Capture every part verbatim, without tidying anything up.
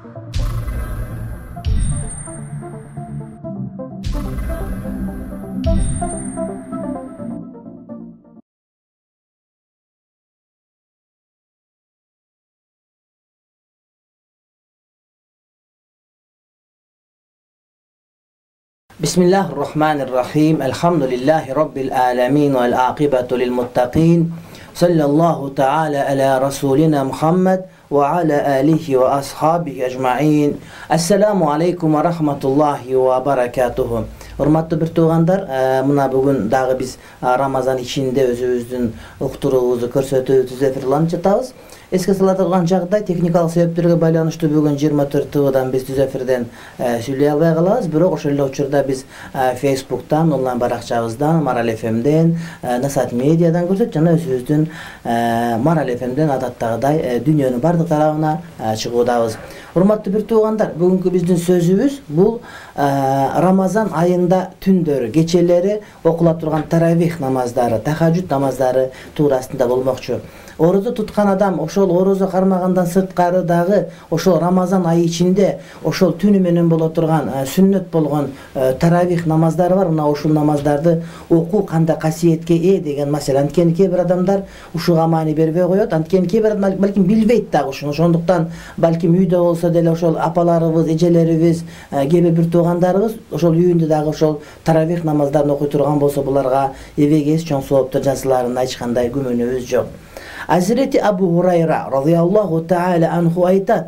Bismillahirrahmanirrahim. Elhamdülillahi Rabbil alemin ve l-aqibatu lil-muttaqin. Sallallahu ta'ala ala Rasulina Muhammed ve ala alihi ve ashabihi ecma'in. Assalamu aleykum ve rahmetullahi ve berekatuhu. Hurmatlı bir tuğandar, mına bugün dağı biz Ramazan içinde özümüzdün uqturuğuzu körsötübüz efirlanı çıtabız. Eski salatılgan çağday teknikal sebeplerge байланыштуу бүгүн жыйырма төрт тыгыдан биз түз эфирден сүйлөй албай калабыз. Бирок ошол эле учурда биз Facebook'tan, онлайн баракчабыздан, Maral эф эмден, Nasat Media'дан көрсөтүп жана өзүбүздүн Maral эф эмден адаттагыдай дүйнөнүн бардык тарабына чыгуудабыз. Урматтуу бир туугандар, бүгүнкү биздин сөзүбүз бул Рамазан айында түндөрү, кечелери окула турган таравих намаздары, тахажжуд намаздары туурасында болмокчу. Орозо туткан адам ошол орозо кармагандан сырткары дагы ошол Рамазан айы ичинде ошол түнү менен боло турган сүннөт болгон таравих намаздары бар. Мына ушул намаздарды окуу кандай касиетке ээ деген маселе. Анткени кээ бир адамдар ушуга маани бербей коет. Анткени кээ бир адам балким билбейт дагы ушуну. Ошондуктан балким үйдө болсо деле ошол апаларыбыз, эжелерибиз, кээ бир туугандарыбыз ошол үйүндө дагы ошол таравих намаздарын окуй турган болсо буларга эбегес чоң сооптор жазыларына эч кандай күмөнүбүз жок. Hazreti Abu Hurayra radıyallahu ta'ala anhu aytat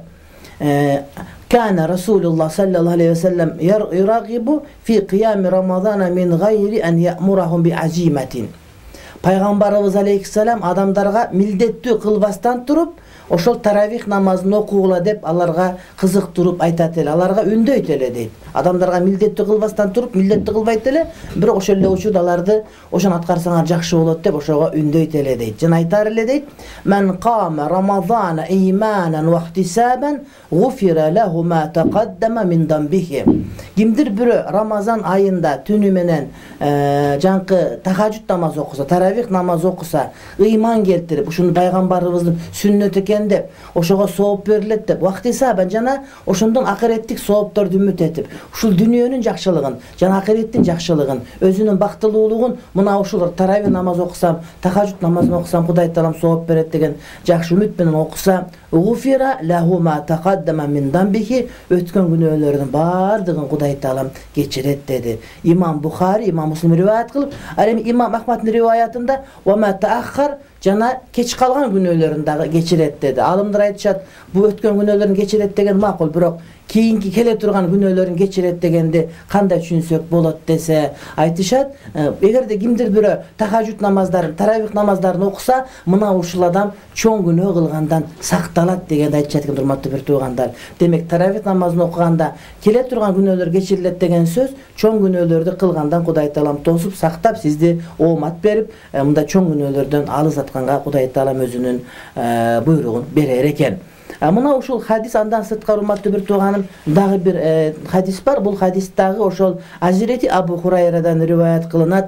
kana Resulullah sallallahu aleyhi ve sellem yuragibu fi qiyam Ramazana min gayri en ya'murahum bi azimetin. Peygamberimiz aleyhisselam adamlarga mildеттүү kılbastan turup ошол таравих намазын окугула деп аларга кызыктырып айтат эле, аларга үндөйт эле дейт. Адамдарга милдеттүү кылбастан туруп, милдеттүү кылбайт эле, бирок ошол эле учурда аларды ошону аткарсаңар жакшы болот деп ошого үндөйт эле дейт. Жана айтар эле дейт: "Мен qama Ramazana imanan wa ihtisaban, ghufira lahu ma taqaddama min dambihi." Кимдир бирөө Рамазан айында түнү менен жанкы тахажжуд намаз окуса, таравих намаз окуса, ыйман келтирип, ушуну пайгамбарыбыздын сүннөтү экен деп, ошого сооп берилет деп, вактисабан жана ошондон акыреттик соопторду үмүт этип, ушул дүйнөнүн жакшылыгын жана акыреттин жакшылыгын, өзүнүн бактылуулугун мына ушул таравих намаз окусам, тахажжуд намазын окусам Кудай таалам сооп берет деген жакшы үмүт менен окуса, гуфира лаху ма тaqaddama min dambihi, өткөн күнөөлөрдүн бардыгын Кудай таалам кечирет деди. Имам Бухари, Имам Муслим риваят кылып, ал эми Имам Ахмаддын риваятында ва ма тааххар жана кеч калган күнөөлөрүн дагы кечирет деди. Алымдар айтышат, бул өткөн күнөөлөрүн кечирет деген макул, бирок кийинки келе турган күнөөлөрүн кечирет дегенди кандай түшүнсөк болот десе, айтышат, эгерде кимдир бирөө тахажжуд намаздарын, таравих намаздарын окуса, мына ушул адам чоң күнөө кылгандан сакталат дегенди айтышат экен, урматтуу бир туугандар. Демек, таравих намазын окуганда келе турган күнөөлөр кечирилет деген сөз, чоң күнөөлөрдү кылгандан Кудай таалам тосуп, сактап, сизди оомат берип, мындай чоң күнөөлөрдөн алыс атканга Кудай таалам өзүнүн буйругун берер экен. Мына ушул хадис, андан сырткары урматтуу бир тууганым, дагы бир хадис бар. Бул хадис дагы ошол Hazreti Abu Hurayraдан риваят кылынат.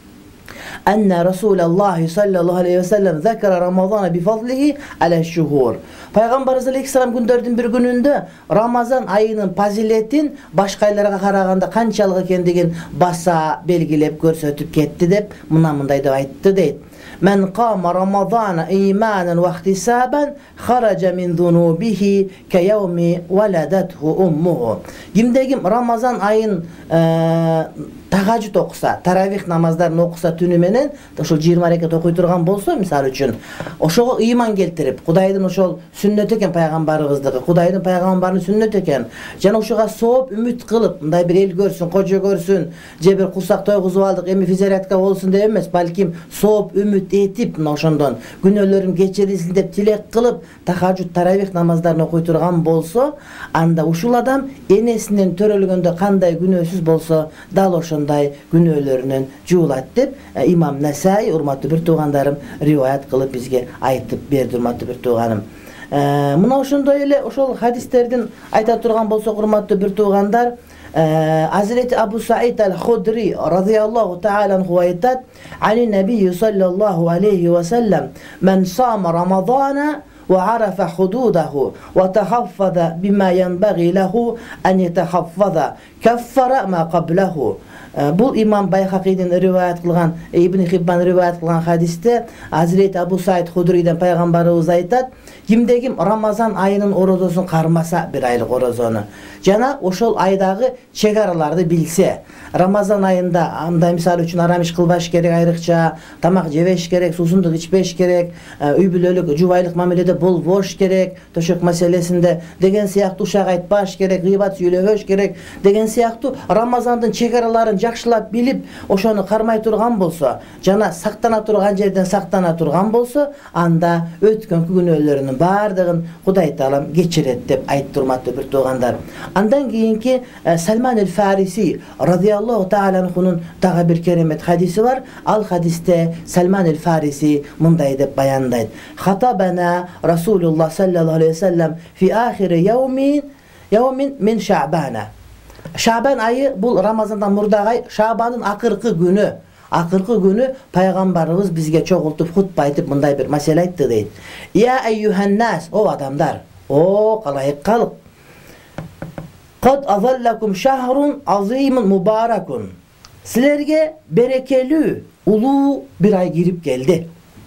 Anna Rasulullah sallallahu aleyhi ve sellem zakara Ramazan bi fadlihi ala şuhur. Peygamberimiz aleyhisselam күндөрдүн бир күнүндө Рамазан айынын фазилетин башка айларга караганда канчалык экендигин баса белгилеп көрсөтүп кетти деп, мына мындай деп айтты дейт. Men qama Ramazana imanan wa ihtisaban kharaja min dhunubihi ka yawmi waladathu ummuhu. Kimdegim Ramazan ayın тахажжуд окуса, таравих намаздарын окуса түнү менен, ошол жыйырма рекат окуй турган болсо, мисалы үчүн, ошого ыйман келтирип, Кудайдын ошол сүннөт экен пайгамбарыбыздыгы, Кудайдын пайгамбарынын сүннөт экен, жана ошого сооп үмүт кылып, мындай бир эл көрсүн, кожо көрсүн, же бир курсак тойгузуп алдык, эми физиотерапия болсун деп эмес, балким сооп үмүт этип, мына ошондон күнөөлөрүм кечирилсин деп тилек кылып, тахажжуд, таравих намаздарын окуй турган болсо, анда ушул адам энесинен төрөлгөндө кандай күнөөсүз болсо, дал ошондой күнөөлөрүнөн жуулат деп Имам Насаи, урматтуу бир туугандарым, риваят кылып бизге айтып берди, урматтуу бир тууганым. Мына ошондой эле ошол хадистердин айта турган болсок, урматтуу бир туугандар, Hazreti Abu Sa'id al-Khudri radıyallahu ta'ala anhu aytat: "Ali Nebi sallallahu aleyhi ve sellem men sama Ramazana وعرف حدوده وتحفظ بما ينبغي له أن يتحفظ كفر ما قبله. Бұл имам Байхақиден риваят қылған, Ибн Хиббан риваят қылған хадисте Hazreti Абу Саид Худридан пайғамбарыбыз айтады, кимде ким Рамазан айының оразасын қармаса, бір айлық оразаны, жана ошол айдағы чегараларды билсе, Рамазан айында андай мисалы үчүн арам иш кылбаш керек, айрыкча тамак жебеш керек, суусундук ичпеш керек, үй бүлөлүк жубайлык мамиледе болбош керек, төшөк маселесинде деген сыяктуу ушак айтпаш керек, гыйбат сүйлөбөш керек деген сыяктуу Рамазандын чегараларын жакшылап билип, ошону кармай турган болсо, жана сактана турган жерден сактана турган болсо, анда өткөн күнөөлөрүнүн бардыгын Кудай Таалам кечирет деп айтты, урматтуу бир туугандар. Андан кийинки Сальман эль-Фариси радиаллаху таала анхунун дагы бир керемет хадиси бар. Ал хадисте Сальман эль-Фариси мындай деп баяндайт: "Хатабана Расулуллах саллаллаху алейхи ва саллям фи ахири яумин яумин мин Шаъбана." Шаъбан айы бул Рамазандан мурдагы ай, Шаъбандын акыркы күнү. Акыркы күнү пайгамбарыбыз бизге чогултуп хутба айтып мындай бир маселе айтты дейт. "Я айюханнас, о адамдар, о калайык калк. Qad azallakum shahrun azimun mubarakun." Sizlerge berekeli, ulu bir ay girip geldi.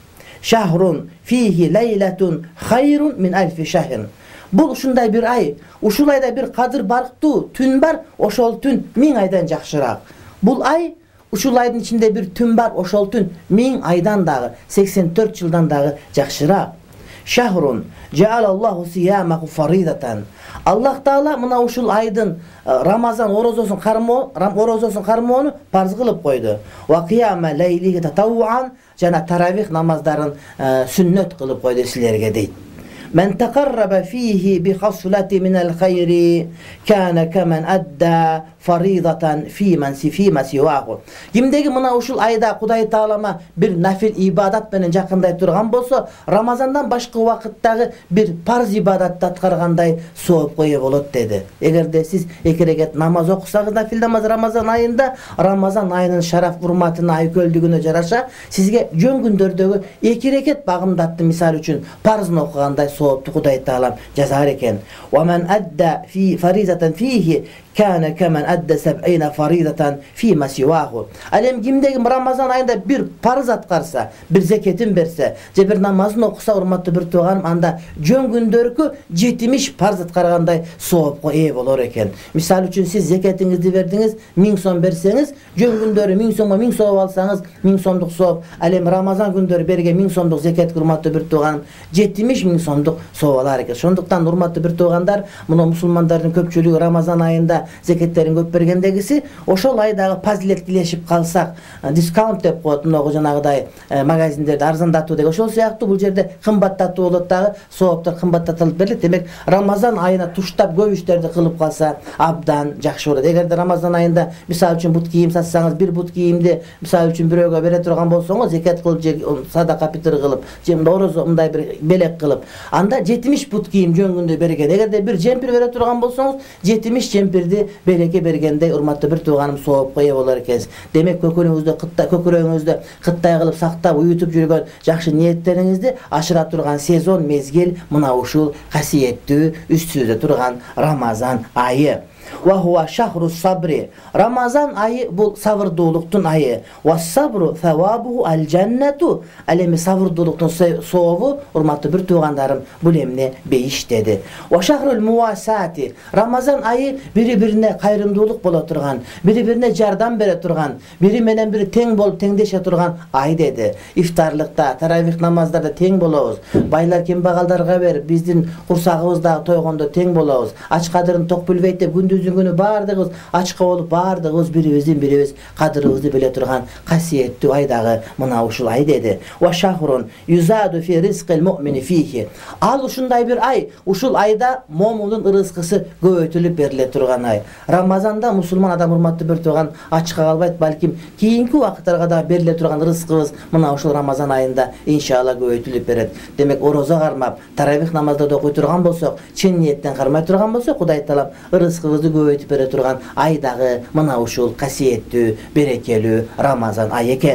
Şahrun fihi leyletun hayrun min alfi şahrin. Bu şunday bir ay, uşul ayda bir kadir barktu, tün bar, oşol tün min aydan jakşırak. Bul ay, uşul aydın içinde bir tün bar, oşol tün min aydan dağı, seksen dört yıldan dağı jakşırak. Şahrun cealallahu siyamahu faridatan. Allah Taala mına uşul aydın Ramazan orozosun karmo, ram orozosun karmoonu farz kılıp koydu. Wa qiyama leylihi tatawwan, jana taravih namazların e, sünnet kılıp koydu sizlerge deydi. Men takarraba fihi bi haslati min el hayri kana kemen adda faridatan fi men sifi masiwahu. Kimdeki mına uşul ayda Kuday Taalama bir nafil ibadat menen jakınday turgan bolsa, Ramazandan başka vakıttagı bir farz ibadat atkarganday soğup koyu bolot dedi. Egerde siz iki rekat namaz okusagız, nafil namaz Ramazan ayında, Ramazan ayının şaraf hurmatına ayköldigüne jaraşa sizge jön günдөrdөгү iki rekat bagımdatты misal üçün farzını okuganday soğuptu Kuday Taalam jazar eken. Wa men adda fi farizatan fihi kana kemen adda seb'ine faridatan fi masiwahu. Alem kimdeki Ramazan ayında bir farz atkarsa, bir zeketin berse, je bir namazını okusa, urmatlı bir tuğanım, anda jön gündörkü jetmiş farz atkarganday soğupko eye bolor eken. Misal üçün siz zeketinizi verdiniz, min son berseniz, jön gündörü min sonma min soğup alsanız, min sonduk soğup, alem Ramazan gündörü berge min sonduk zeket urmatlı bir tuğanım, jetmiş min sonduk soğup alar eken. Şonduktan urmatlı bir tuğandar, bunu musulmanların köpçülüğü Ramazan ayında zeketlerin köp bergendegisi, oşol aydağı pazilet dileşip kalsak, discount dep koyat, mına janagıday magazinlerde arzandатуу деген, ошол сыяктуу бул жерде кымбаттатуу болот дагы, сооптор кымбаттатылып берилет. Демек Рамазан айына туштап көп иштерди кылып калса абдан жакшы болот. Эгерде Рамазан айында мисал үчүн бут кийим сатсаңыз, бир бут кийимди мисал үчүн бирөөгө бере турган болсоңуз, зекет кылып же садака фитр кылып, же орозо мындай бир белек кылып, анда жетимиш бут кийим жөн күндө берген. Эгерде бир жемпир бере турган болсоңуз, жетимиш жемпирди береке бергендей урматтуу бир тууганым сооп кое болор экенсиз. Демек көкөрөңүздү кытта көкөрөңүздү кыттай кылып сактап уютуп жүргөн жакшы ниеттериңизди ашыра турган сезон мезгил мына ушул касиеттүү үстүбүздө турган Рамазан айы. Wa huwa shahru sabri. Ramazan ayı bu sabırdoğluktun ayı. Wa sabru thawabuhu al cennetu. Alemi sabırdoğluktun soğuvu, urmatlı bir tuğandarım bu lemne beyiş dedi. Wa shahrul muvasati. Ramazan ayı biri birine kayrımdoluk bola turgan, biri birine jardan bere turgan, biri menen biri teng bolup tengdeşe turgan ay dedi. İftarlıkta, taravih namazlarda teng bolabız. Baylar kembagaldarga ber, bizdin kursagыбызda toygondo teng bolabız. Aç kadırın tok bülbeyt dep gündüzün günü bardığız, açıqa olup bardığız, biribizin biribiz kadırыбызды bile turgan kasiyettүү aydagı mına uşul ay dedi. Wa shahrun yuzadu fi rizqil mu'mini fihi. Al uşunday bir ay, uşul ayda momunun rızkısı göğötülüp berile turgan ay. Ramazanda musulman adam urmatlı bir turgan açıqa kalbayt, balkim kiyinki vakıtlarga da berile turgan rızkыбыз mına uşul Ramazan ayında inşallah göğötülüp beret. Demek oroza karmap, taravih namazda da okuy turgan bolsok, çin niyetten karmay turgan bolsok, Kuday Taalam rızkыбызды көбөйтүп бере турган айдагы мына ушул касиеттүү, берекелүү Рамазан ай экен.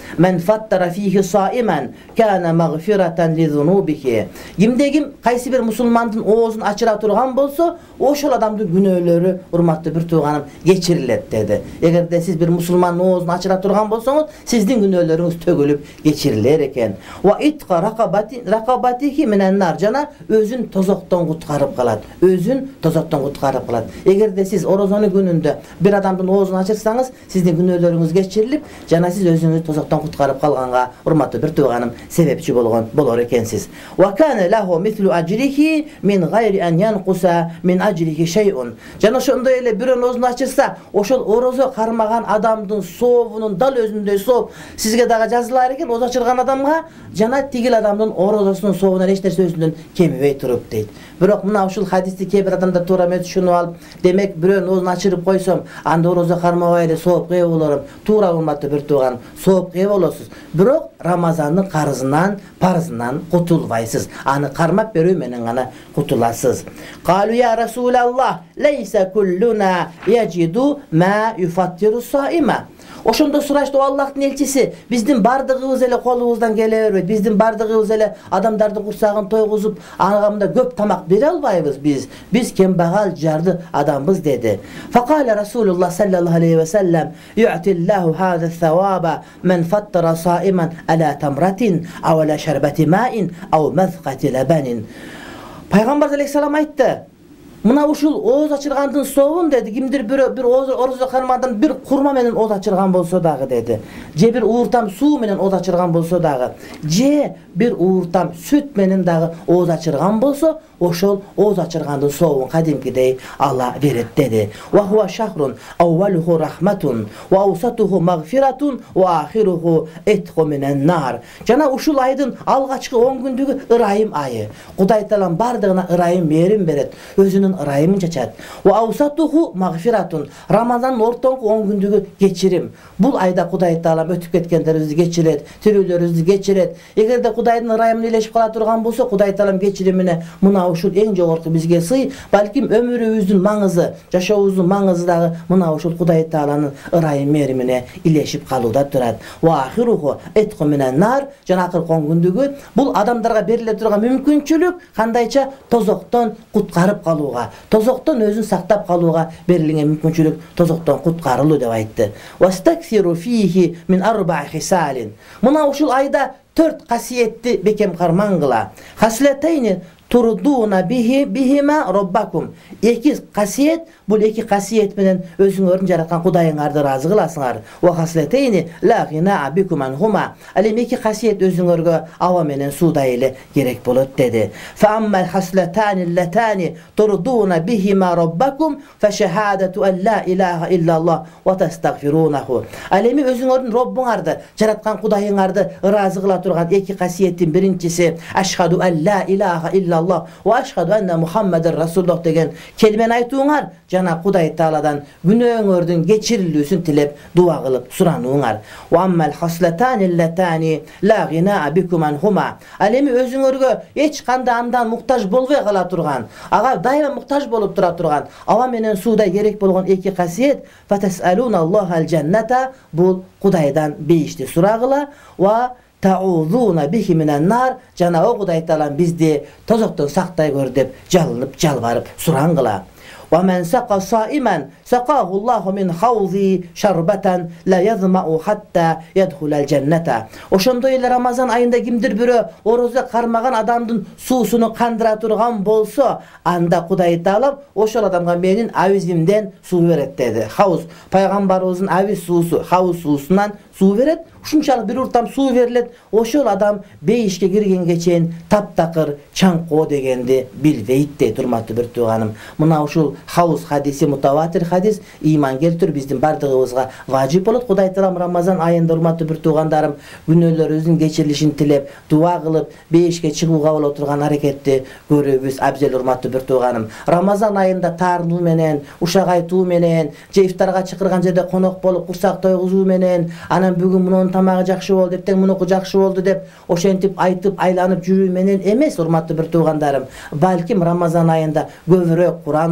Men fattara fihi saiman kana maghfiratan li zunubihi. Kimde kim qaysi bir musulmandın oğuzun açıra turgan bolsa, oşol adamdın günöөлөрü urmatly bir tuğanım geçirilet dedi. Eger de siz bir musulmandın oğuzun açıra turgan bolsoňuz, sizdin günöөлörüňiz tögülüp geçiriler eken. Wa itqa raqabati raqabatihi minen nar, jana özün tozokton gutkarıp kalat. Özün tozokton gutkarıp kalat. Eger de siz orozony gününde bir adamdın oğuzunu açırsaňız, sizdin günöөлörüňiz geçirilip, jana siz özüňizi tozokton gutkarıp kalganga urmatly bir tuğanım sebepçi bolgan bolar ekensiz. Wa kana lahu mislu ajrihi min gayri en yanqusa min ajrihi şey'un. Jana şonda ele bir oğuzunu açırsa, oşol orozo karmagan adamdın soğunun dal özünde soğup sizge daga жазılar eken, oz açırgan adamga jana tigil adamdın orozosunun soğuna eşter sözünden kemibey turup deyt. Biroq muna uşul hadisти kebir adamda toora emes düşünüp alıp, demek bir oğuzunu açırıp koysam, anda orozo karmagay ele soğup kıy bolarum. Tuura bolmaty bir tuğan, soğup kıy bolosuz. Biroq Ramazandın qarzından, parzından qutulbaysiz. Anı karmap berүү menen gana qutulasız. Qalu ya Rasulallah, leysa kulluna yacidu ma yufattiru saima. Oşonda suraştı o Allah'ın elçisi, bizdin bardığımız ele kolumuzdan geleberбейт. Bizdin bardığımız ele adamdardın kursagyn toyguzup, anamda köp tamak bere albayбыз biz. Biz kembagal jardy adamız dedi. Faqala Rasulullah sallallahu aleyhi ve sellem, yu'tillahu hada thawaba men fattara saiman ala tamratin aw ala şerbeti ma'in aw mazqati labanin. Peygamber aleyhisselam aytdı. Muna uşul oğuz açırgandın soğun dedi. Kimdir bir bir oğuz oruzu karmadan bir kurma menen oğuz açırgan bolsa dağı dedi. Je bir uğurtam su menen oğuz açırgan bolsa dağı. Je bir uğurtam süt menen dağı oğuz açırgan bolsa, oşol oğuz açırgandın soğun kadimkidey Allah beret dedi. Wa huwa shahrun awwaluhu rahmatun wa awsatuhu maghfiratun wa ahiruhu etqu minen nar. Jana uşul aydın algaçkı on gündügü ırayım ayı. Kuday Taala bardığına ırayım merim beret. Özünün ırayımın çaçat. Wa awsatuhu maghfiratun. Ramazanın ortankı on gündügü geçirim. Bul ayda Kuday Taala ötüp ketkenlerimizi geçiret, türülörüzü geçiret. Eger de Kuday'ın ırayımını ileşip kala turgan bolsa, Kuday Taala geçirimine muna uşul en jogorku bizge sıy. Balkim ömürübüzdün maňyzy, yaşaýybyzdyn maňyzy dagy muna uşul Kuday Taalanyň ırayym merimine ileşip kaluda turat. Wa ahiruhu etqu minen nar. Janakır on gündügü bul adamlarga berile turgan mümkünçülük kandayça tozokton kutkarıp kaluga, tozokton özün saktap kaluga berilgen mümkünçülük tozokton kutkarılı dep aýtdy. Wastaksiru fihi min arba'i hisalin. Muna uşul ayda dört kasiyetli bekem karman kıla. Hasleteyni turduna bihi bihima rabbakum. Iki kasiyet, bu iki kasiyet menen özüňörün jaratkan Kudaýyňardy razı kılasıňar. Wa hasleteyni la ghina bikum anhuma. Alem iki kasiyet özüňörge awa menen suda ile gerek bolat dedi. Fa ammal hasletani allatani turduna bihima rabbakum fa shahadatu an la ilaha illa Allah wa tastagfirunahu. Alemi özüňörün Rabbiňardy, jaratkan Kudaýyňardy razı kıla turgan iki kasiyetin birincisi eşhadu en la ilaha illa Allah ve eşhedü enne Muhammeden Resulullah degen kelimeni aytuňar, jana Kuday Taala'dan günöňörden geçirilýüsün tilep dua kılıp suranyňar. Ve ammal hasletani allatani la ghina bikum anhuma. Alemi özüňörge hiç kanda andan muhtaç bolbay kala turgan, aga daima muhtaç bolup tura turgan, awa menen suda gerek bolgan iki kasiyet fatesalunallahal cenneta, bul Kudaydan beýişdi suragıla ve ta'uduna bihi minen nar. Jana o Kuday Taala bizdi tozokton saktay gör dep jalanyp jalbaryp surangıla. Wa men saqa saiman saqahu Allahu min hawzi şerbeten la yazma'u hatta yedhulal cenneta. Oşonda ile Ramazan ayında kimdir biri oroza karmagan adamdın suusunu kandıra turgan bolsa, anda Kuday Taala oşol adamga menin awizimden su beret dedi. Havuz Peygamberimizin aviz suusu, havuz suusundan su beret. Şunçalık bir urtam su verilet. Oşol adam beýişke girgen geçen taptakır çanko degendi bilbeyitde durmatdy bir tuğanım. Muna uşul havuz hadisi mutawatir hadis, iman keltir bizdin bardygybızga wajip bolat. Kuday Taala Ramazan ayında urmatdy bir tuğandarım günöөлörübüzdün geçirilişini tilep dua kılıp beýişke çyguga bola turgan hareketdi görübüz abzel urmatdy bir tuğanım. Ramazan ayında tarnuu menen, uşak aytuu menen, je iftarga çykyrgan jerde konok bolup kursak toýguzuu menen, anan bugün munun tamağı jakşı boldu dep, munuku jakşı boldu dep oşentip aytyp aylanyp jürүү menen emes urmatly bir tuğandarım. Balkim Ramazan ayında göwrök Kur'an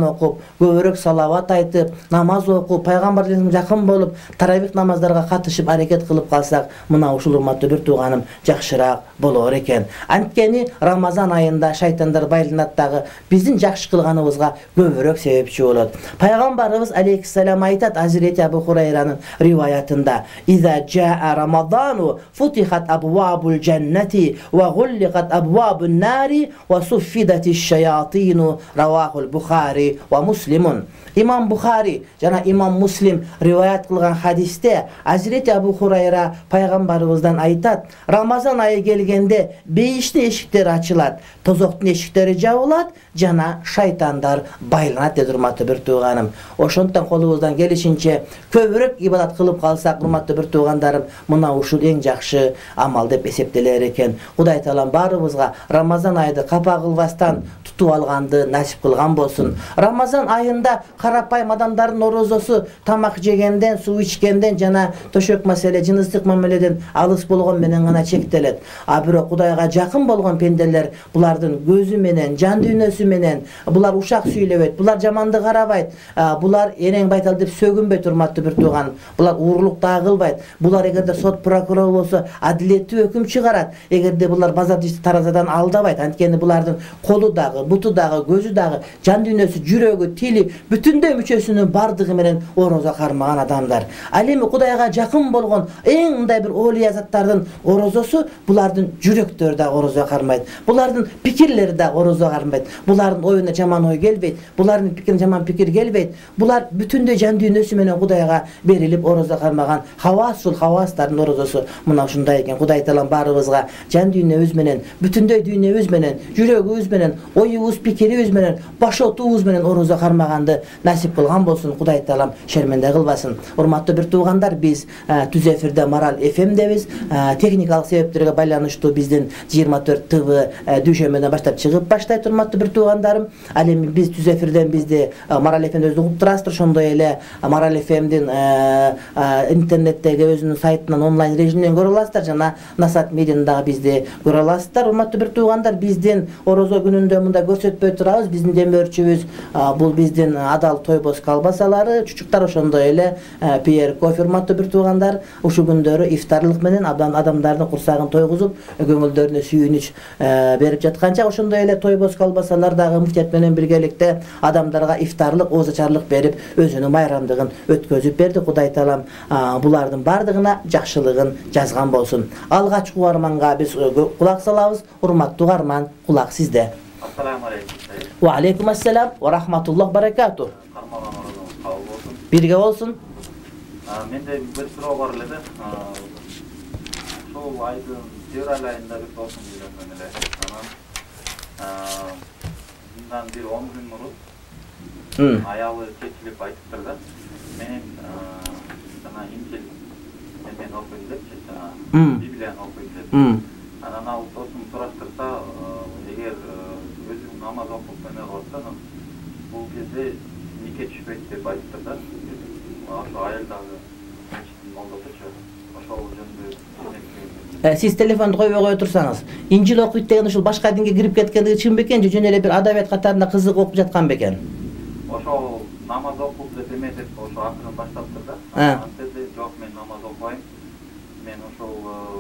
окуп, көбүрөөк салават айтып, намаз окуп, пайгамбарыбызга жакын болуп, таравих намаздарга катышып аракет кылып калсак, мына ушул урматтуу бир тууганым жакшыраак болор экен. Анткени Рамазан айында шайтандар байланат дагы биздин жакшы кылганыбызга көбүрөөк себепчи болот. Пайгамбарыбыз алейхиссалам айтат Азирет Абу Хурайранын риваятында: "Иза жаа Рамазану футихат абвабул джаннати ва гулликат абвабун нари ва суффидати шаятину", равахул Бухари ва Муслимун. Имам Бухари жана имам Муслим риваят кылган хадисте Азирет Абу Хурайра пайгамбарыбыздан айтат: Рамазан айы келгенде бейиштин эшиктери ачылат, тозоктун эшиктери жабылат жана шайтандар байланат деди урматтуу бир тууганым. Ошондон колубуздан келишинче көбүрөөк ибадат кылып калсак, урматтуу бир туугандарым, мына ушул эң жакшы амал деп эсептелер экен. Кудай таалам баарыбызга Рамазан айды капа кылбастан тутуп алганды насип кылган болсун. Рамазан айында карапайым адамдардын орозосу тамак жегенден, суу ичкенден жана төшөк маселе, жыныстык мамиледен алыс болгон менен гана чектелет. А бирок Кудайга жакын болгон пенделер булардын көзү менен, жан дүйнөсү менен, булар ушак сүйлөбөйт, булар жаманды карабайт, булар эрең байтал деп сөгүнбөйт, урматтуу бир тууган. Булар уурлук да кылбайт. Булар эгерде сот прокурор болсо адилеттүү өкүм чыгарат. Эгерде булар базар таразадан алдабайт. Анткени булардын колу дагы, буту дагы, көзү дагы, жан дүйнөсү, жүрөгү, тили, бүтүндөй мүчөсүнүн бардыгы менен орозо кармаган адамдар. Ал эми Кудайга жакын болгон эң мындай бир олия заттардын орозосу булардын жүрөктөрү да орозо кармайт. Булардын пикирлери да орозо кармайт. Булардын оюна жаман ой келбейт. Булардын пикирине жаман пикир келбейт. Булар бүтүндөй жан дүйнөсү менен Кудайга берилип орозо кармаган хавасул хавастардын орозосу мына ушундай экен. Кудай таалам баарыбызга жан дүйнөбүз менен, бүтүндөй дүйнөбүз менен, жүрөгүбүз менен, оюбуз, пикирибиз менен, башотубуз менен орозо кармаганды насип кылган болсун. Кудай таалам шерменде кылбасын. Урматтуу бир туугандар, биз түз эфирде Марал эф эмдебиз. Техникалык себептерге байланыштуу биздин жыйырма төрт тэ вэ дүйшөмбөдөн баштап чыгып баштайт, урматтуу бир туугандарым. Ал эми биз түз эфирден бизди Марал эф эмде өзү угуп турасыздар. Ошондой эле Марал эф эмдин интернеттеги өзүнүн сайтынан онлайн режимден көрө аласыздар жана Насат медиадан дагы бизди көрө аласыздар. Урматтуу бир туугандар, биздин орозо күнүндө мында көрсөтпөй турабыз. Биздин демөөрчүбүз бул биздин адал тойбоз калбасалары, чучуктар, ошондой эле Пьер кофе. Урматтуу бир туугандар, ушул күндөрү ифтарлык менен адамдардын курсагын тойгузуп, көңүлдөрүнө сүйүнүч берип жатканча, ошондой эле тойбоз калбасалар дагы муфтият менен биргеликте адамдарга ифтарлык, оозачарлык берип, өзүнүн майрамдыгын өткөзүп берди. Кудай таалам булардын бардыгына жакшылыгын жазган болсун. Алгач угарманга биз кулак салабыз. Урматтуу угарман, кулак сизде. Ассаламу алейкум. Ва алейкум ассалам ва рахматуллах баракату. Бирге болсун. Менде бир суроо бар эле. Ушул айдын февраль айында бир досум үйлөнгөн эле. Анан мындан бир он күн мурун аялы чечилип айтыптыр да. Менин жана инжил мен окуйм депчи, жана Библияны окуйм деп. Анан ал досум сураштырса, эгер өзүң намаз окуп эмне кылсаң, бул кезде нике түшпөйт деп айтыптыр да. Ошо айыл дагы молдосучу, ошол жөнүндө. Сиз телефонду койбой кое турсаңыз, инжил окуйт деген ушул башка динге кирип кеткендиги чын бекен же жөн эле бир адабият катарында кызык окуп жаткан бекен? Ошол намаз окуп деп эме деп ошо акырын баштаптыр да. Антеде жок, мен намаз окубайм. Мен ошол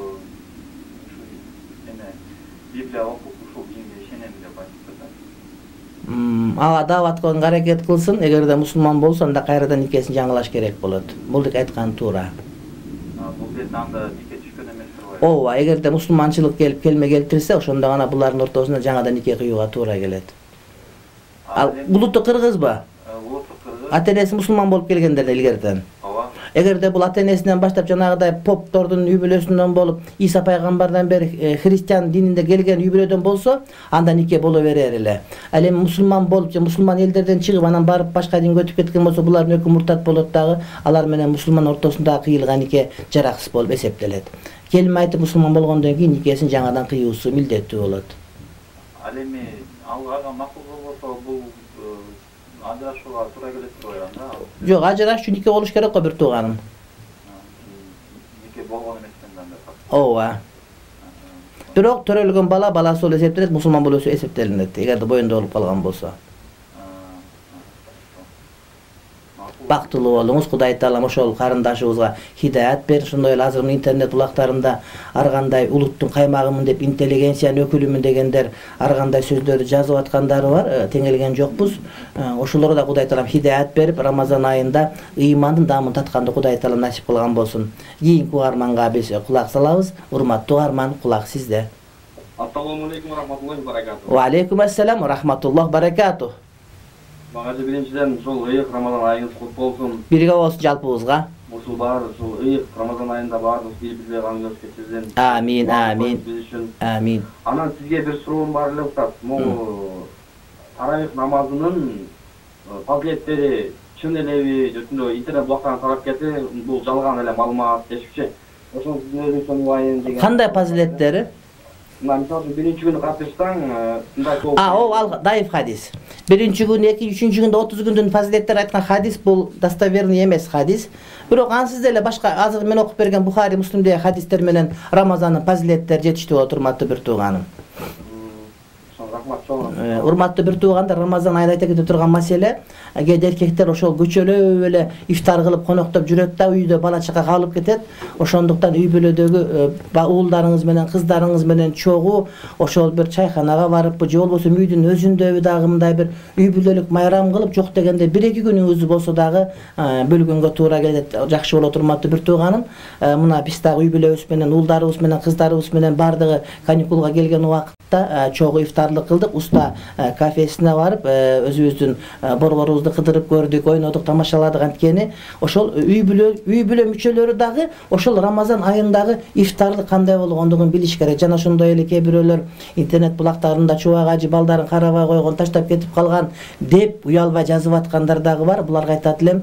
эме Библия окуп ушул динге ишенем деп айтыптыр да. Ага даават кылганга аракет кылсын. Эгерде мусулман болсо, анда кайрадан никесин жаңылаш керек болот. Булдук айткан туура. Бул кезде анда нике түшкөн эмес турбайбы? Ооба, эгерде мусулманчылык келип келме келтирсе, ошондо гана булардын ортосунда жаңадан нике кыюуга туура келет. Ал улутту кыргызбы? Улутту кыргыз. Ата-энеси мусулман болуп келгендер илгертен. Ооба. Эгерде бул ата-энесинен баштап жанагыдай поптордун үй бүлөсүнөн болуп, Иса пайгамбардан бери христиан дининде келген үй бүлөдөн болсо, анда нике боло берер эле. Ал эми мусулман болуп же мусулман элдерден чыгып, анан барып башка динге өтүп кеткен болсо, булардын өкү муртат болот дагы. Алар менен мусулман ортосунда кыйылган нике жараксыз болуп эсептелет. Келиме айтып мусулман болгондон кийин никесин жаңадан кыюусу милдеттүү болот. Ал эми алга макул болбосо, бул ажырашууга туура келет турбайбы анда? Жок, ажырашуу нике болуш керек го бир тууганым. Нике болгон эмес анда. Ооба. Бирок төрөлгөн бала баласы болуп эсептелет, мусулман болуусу эсептелинет, эгерде боюнда болуп калган болсо. бактылуу болуңуз. Кудай таалам ошол карындашыбызга хидаят берсин. Ошондой эле азыр интернет булактарында ар кандай улуттун каймагымын деп интеллигенциянын өкүлүмүн дегендер ар кандай сөздөрдү жазып аткандары бар. Теңелген жокпуз. Ошолорго да Кудай таалам хидаят берип, Рамазан айында ыймандын даамын татканды Кудай таалам насип кылган болсун. Кийинки угарманга биз кулак салабыз. Урматтуу угарман, кулак сизде. Ассаламу алейкум ва рахматуллахи ва баракатух. Ва алейкум ассалам ва рахматуллахи баракатух. Багажы биринчиден ушул ыйык Рамазан айыңыз кут болсун. Бирге болсун жалпыбызга. Ушул баары ушул ыйык Рамазан айында баардык бири-бирине каңгырып сизден. Амин, амин. Амин. Анан сизге бир суроом бар эле устат. Могу таравих намазынын фазилеттери чын элеби, жөтүндө интернет булактарынан тарап кетти, бул жалган эле маалымат дешипчи. Ошону сиздин өзүңүз угайын деген. Кандай фазилеттери? Мына мисалы үчүн биринчи күнү катышсаң, мындай көп. А, ол ал даиф хадис. Биринчи күн, экинчи, үчүнчү күндө отуз күндүн фазилеттери айткан хадис бул достоверный эмес хадис. Бирок ансыз эле башка азыр мен окуп берген Бухари, Муслимдеги хадистер менен Рамазандын фазилеттери жетиштүү болот, урматтуу бир тууганым. Урматтуу бир туугандар, Рамазан айында айта кетип турган маселе, кээде эркектер ошол көчөлөп эле ифтар кылып коноктоп жүрөт да, үйдө бала чака калып кетет. Ошондуктан үй бүлөдөгү уулдарыңыз менен, кыздарыңыз менен чогуу ошол бир чайханага барып, же болбосо үйдүн өзүндө дагы мындай бир үй бүлөлүк майрам кылып, жок дегенде бир-эки күнүңүз болсо дагы бөлгөнгө туура келет. Жакшы болот, урматтуу бир тууганым. Мына биз дагы үй бүлөбүз менен, уулдарыбыз менен, кыздарыбыз менен бардыгы каникулга келген убакытта чогуу ифтарлык кылдык. Уста кафесине барып, өзүбүздүн борборубузду кыдырып көрдүк, ойнодук, тамашаладык. Анткени ошол үй бүлө үй бүлө мүчөлөрү дагы ошол Рамазан айындагы ифтарлык кандай болгондугун билиш керек. Жана ошондой эле кээ бирөөлөр интернет булактарында чубак ажы балдарын карабай койгон, таштап кетип калган деп уялбай жазып аткандар дагы бар. Буларга айтат элем,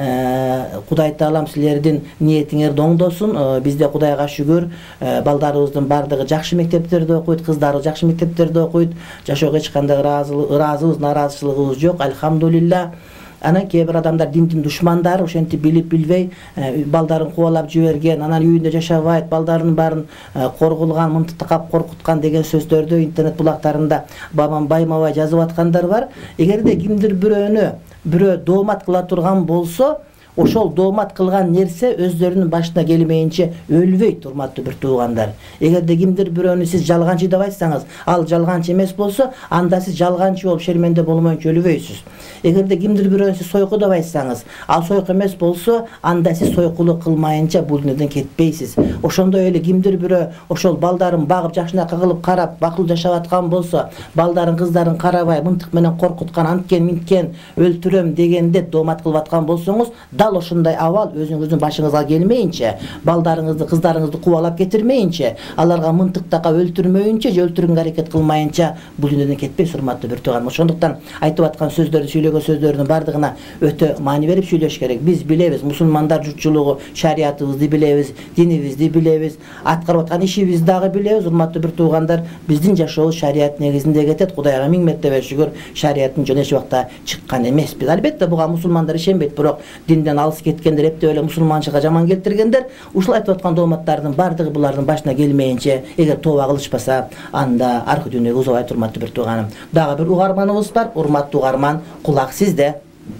Кудай таалам силердин ниетиңерди оңдосун. Бизде Кудайга шүгүр, балдарыбыздын бардыгы жакшы мектептерде окуйт, кыздары жакшы мектептерде окуйт. Жашоого эч кандай ыраазыбыз, нараазычылыгыбыз жок, альхамдулилла. Анан кээ бир адамдар диндин душмандары ошентип билип билбей балдарын кубалап жиберген, анан үйүндө жашабайт, балдарын баарын коргулган, мынтыктап коркуткан деген сөздөрдү интернет булактарында бабам баймабай жазып аткандар бар. Эгерде кимдир бирөөнү бирөө доомат кыла турган болсо, ошол доомат кылган нерсе өздөрүнүн башына келмейинче өлбөйт, урматтуу бир туугандар. Эгерде кимдир бирөөнү сиз жалганчы деп айтсаңыз, ал жалганчы эмес болсо, анда сиз жалганчы болуп шерменде болмоюнча өлбөйсүз. Эгерде кимдир бирөөнү сиз сойку деп айтсаңыз, ал сойку эмес болсо, анда сиз сойкулук кылмайынча бул дүнүйдөн кетпейсиз. Ошондой эле кимдир бирөө ошол балдарын багып, жакшынакай кылып карап, бакылуу жашап аткан болсо, балдарын, кыздарын карабай, мынтык менен коркуткан, анткен, минткен, өлтүрөм дегенде доомат кылып аткан болсоңуз, дал ошондой абал өзүңүздүн башыңызга келмейинче, балдарыңызды, кыздарыңызды кубалап кетирмейинче, аларга мынтыктакка өлтүрмөйүнчө, же өлтүрүүгө аракет кылмайынча бул дүнүйдөн кетпейсиз, урматтуу бир тууганым. Ошондуктан айтып аткан сөздөрдү, сүйлөгөн сөздөрдүн бардыгына өтө маани берип сүйлөш керек. Биз билебиз, мусулмандар журтчулугу, шариятыбызды билебиз, динибизди билебиз, аткарып аткан ишибизди дагы билебиз, урматтуу бир туугандар. Биздин жашообуз шарият негизинде кетет. Кудайга миң мертебе шүгүр, шариаттын жөн эч убакта чыккан эмеспиз. Албетте буга мусулмандар ишенбейт, бирок динден алыс кеткендер, эптеп эле мусулманчылыкка жаман келтиргендер, ушул айтып аткан дооматтардын бардыгы булардын башына келмейинче, эгер тооба кылышпаса, анда аркы дүйнөгө узабайт, урматтуу бир тууганым. Дагы бир угарманыбыз бар, урматтуу угарман, кулак сизде.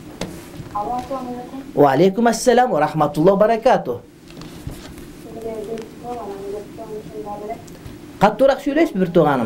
Ва алейкум ассалам ва рахматуллахи ва баракатух. Каттуураак сүйлөйсүз бир тууганым?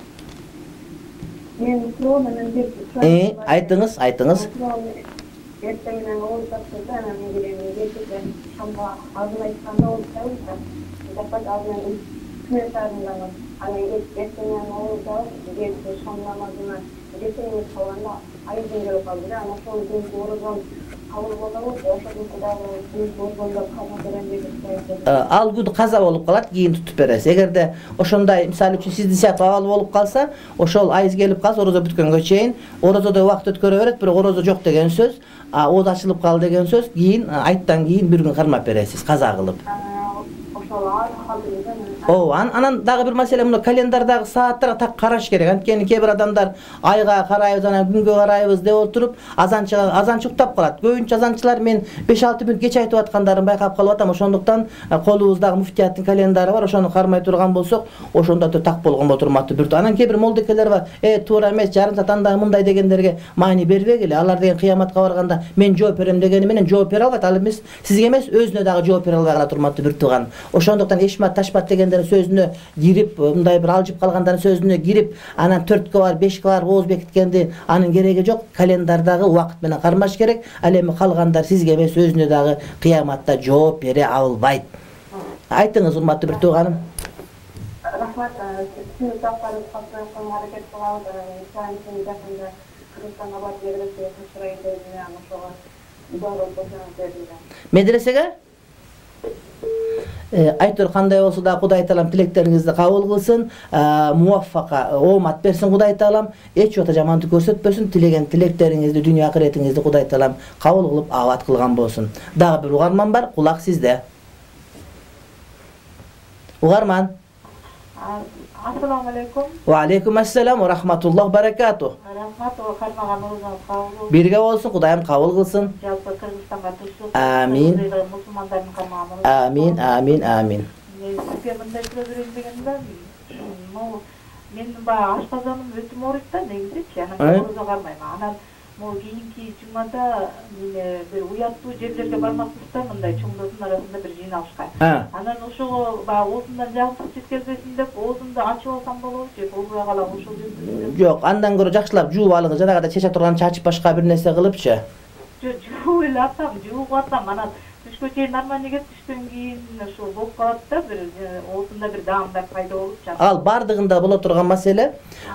Мен суроом менен бир Э, айтыңыз, айтыңыз. Эртең менен оюн тапсырды, анан мен келем, кечээ шамга азын айтканда оюн запас азын күнөс арындагы. Анан эртең менен оюн тапсырып, кечээ шам намазына жетең калганда айдын келип калды да, анан ошол күндү орозон кабыл болобу, ошол кудайга күн болгондо каза берем деп айтты. Ал күн каза болуп калат, кийин тутуп бересиз. Эгерде ошондой, мисалы үчүн сиздин сыяктуу абал болуп калса, ошол айыз келип калса, орозо бүткөнгө чейин, орозодо убакыт өткөрө берет, бирок орозо жок деген сөз, ооз ачылып калды деген сөз, кийин айттан кийин бир күн кармап бересиз, каза кылып. О, анан дагы бир маселе, мына календардагы сааттарга так караш керек. Анткени кээ бир адамдар айга карайбыз, анан күнгө карайбыз деп отуруп, азанчыга азанчы уктап калат. Көбүнчө азанчылар мен беш алты мүнөт кеч айтып аткандарын байкап калып атам. Ошондуктан колубуздагы муфтияттын календары бар, ошону кармай турган болсок, ошондо да так болгон болот урматтуу бир. Анан кээ бир молдекелер бар, э туура эмес, жарым саат андай мындай дегендерге маани бербегиле. Алар деген кыяматка барганда мен жооп берем дегени менен жооп бере албайт. Ал эмес сизге эмес, өзүнө дагы жооп бере албай калат урматтуу бир тууган. Ошондуктан эшмат ташмат дегендердин сөзүнө кирип, мындай бир алжып калгандардын сөзүнө кирип, анан төрткө бар, бешке бар ооз бекиткенди анын кереги жок. Календардагы убакыт менен кармаш керек. Ал эми калгандар сизге эмес, өзүнө дагы кыяматта жооп бере албайт. Айтыңыз урматтуу бир тууганым. Рахмат, сиздің сұрақтарыңыз қабылдауға әрекет қылабыз. Исламның жақында Кыргызстан абат медресеге көшірейін дедім, ошоға дуа болсаңыз дедім. Медресеге? Айтор кандай болсо да Кудай Таалам тилектериңизди кабыл кылсын, муаффака, оомат берсин Кудай Таалам, эч жакта жамандык көрсөтпөсүн, тилеген тилектериңизди, дүйнө акыретиңизди Кудай Таалам кабыл кылып абат кылган болсун. Дагы бир угарман бар, кулак сизде. Угарман. Ассаламу алейкум. Ва алейкум ассалам ва рахматуллах баракату. Рахмат, кармаган оозуңуз кабыл болсун. Бирге болсун, Кудайым кабыл кылсын. Жалпы Кыргызстанга түшүп, Амин. мусулмандардын кармаган. Амин, амин, амин. Сизге мындай суроо берейин дегенде, мен баягы ашказаным өтүм ооруйт да, негизичи, анан ооруза кармайм. Анан могу кийинки жумада мен бир уяттуу жерлерге бармакчыбыз да, мындай чоңдордун арасында бир жыйналышка. Анан ошого баягы оозумдан жагымсыз жеткезбесин деп, оозумду ачып алсам болобу же болбой калам ошол жерде? Жок, андан көрө жакшылап жууп алыңыз, жанагыда чече турган чачып башка бир нерсе кылыпчы. Жок, жууп эле атам, жууп атам, анан түшкө чейин нормально кетип, түштөн кийин ошо болуп калат да, бир оозунда бир даамдар пайда болуп жатат. Ал бардыгында боло турган маселе.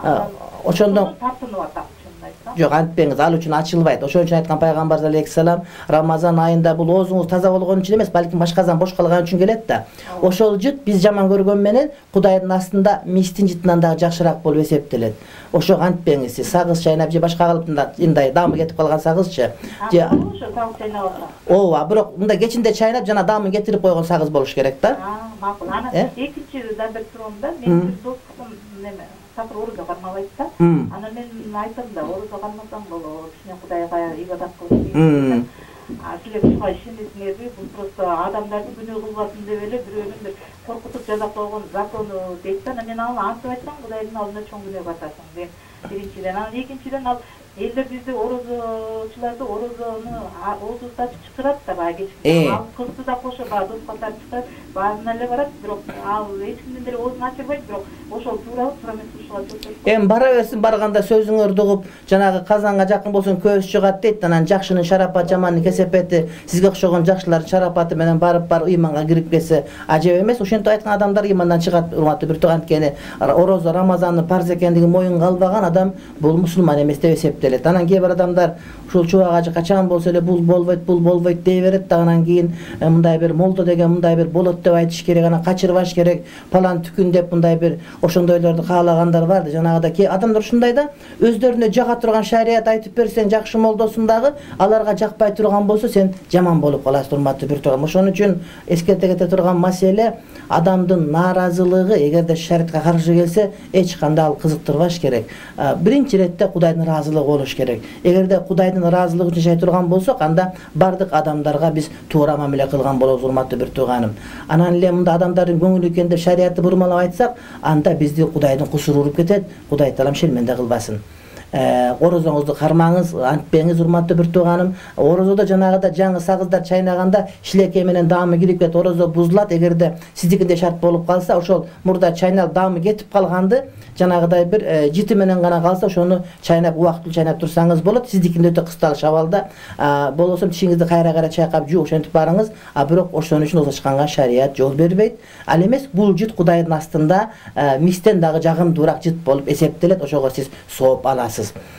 Ошондон тартынып атам. Жок, антпеңиз, ал үчүн ачылбайт. Ошон үчүн айткан пайгамбар алейхиссалам, Рамазан айында бул оозуңуз таза болгон үчүн эмес, балким башкадан бош калган үчүн келет да. Ошол жыт биз жаман көргөн менен Кудайдын астында мистин жытынан дагы жакшыраак болуп эсептелет. Ошо антпеңиз, сиз сагыз чайнап же башка калыпында мындай даамы кетип калган сагызчы. Же ошо сагыз чайнап атам. Ооба, бирок мындай кечинде чайнап жана даамын кетирип койгон сагыз болуш керек да. А, макул. Анан экинчи да бир суроомда мен бир достум неме сапыр ооруза кармабайт да. Анан мен айттым да, ооруза кармасам болот, кичине Кудайга ибадат кылып. А силер ушуга ишенесиңерби? Бул просто адамдарды күнөө кылбасын деп эле бирөөнүн бир коркутуп жазап койгон закону дейт да. Мен аны антип айтсам, Кудайдын алдында чоң күнөө батасың деп. Биринчиден, анан экинчиден ал элдер бизде орозочуларды орозону оозубузду ачып чакырат да баягы кечинде. Ал кызды да кошо баягы дос катары чакырат, баарына эле барат, бирок ал эч кимден деле оозун ачырбайт, бирок ошол туурабы, туура эмес ушуга жооп. Эми бара берсин, барганда сөзүңөрдү угуп, жанагы казанга жакын болсун көз чыгат дейт. Анан жакшынын шарапаты, жамандын кесепети, сизге окшогон жакшылардын шарапаты менен барып бар ыйманга кирип кетсе ажеп эмес. Ошентип айткан адамдар ыймандан чыгат, урматтуу бир тууган. Анткени орозо Рамазандын парз экендигин моюнга албаган адам бул мусулман эмес деп эсептелет. Анан кээ бир адамдар ушул чубак качан болсо эле бул болбойт, бул болбойт дей берет да, анан кийин мындай бир молдо деген мындай бир болот деп айтыш керек, анан качырбаш керек, палан түкүн деп мындай бир ошондойлорду каалагандар бар да. Жанагыда кээ адамдар ушундай да, өздөрүнө жага турган шарият айтып берсең жакшы молдосун дагы аларга жакпай турган болсо сен жаман болуп каласың, урматтуу бир тууган. Ошон үчүн эскерте кете турган маселе, адамдын нааразылыгы эгерде шариатка каршы келсе эч кандай ал кызыктырбаш керек. Биринчи иретте Кудайдын ыраазылыгы болуш керек. Эгерде Кудайдын ыраазылыгы үчүн жашай турган болсок, анда бардык адамдарга биз туура мамиле кылган болобуз, урматтуу бир тууганым. Анан эле мында адамдардын көңүлү экен деп шариатты бурмалап айтсак, анда бизди Кудайдын кусуру уруп кетет. Кудай Таалам шерменде кылбасын. Орозоңузду кармаңыз, антпеңиз, урматтуу бир тууганым. Орозодо жанагыда жаңы сагыздар чайнаганда шилекей менен даамы кирип кетип, орозо бузулат. Эгерде сиздикинде шарт болуп калса, ошол мурда чайнап даамы кетип калганды жанагыдай бир жити менен гана калса, ошону чайнап убактылуу чайнап турсаңыз болот. Сиздикинде өтө кысталыш абалда болосо тишиңизди кайра кайра чайкап жууп ошентип барыңыз. А бирок ошон үчүн ошочканга шарият жол бербейт. Ал эмес, бул жит Кудайдын астында мистен дагы жагымдуураак жит болуп эсептелет. Ошого сиз сооп аласыз.